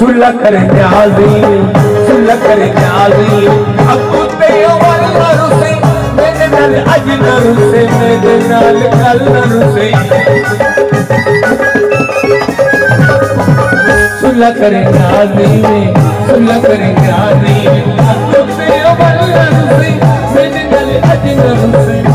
सुलह करेंगे आज़ीम, सुलह करेंगे आज़ीम। अब कुत्ते अवल नरुसे मेरे नाल अज नरुसे, मेरे नाल कल नरुसे। सुलह करेंगे आज़ीम, सुलह करेंगे आज़ीम। अब कुत्ते अवल नरुसे मेरे नाल अज नरुसे।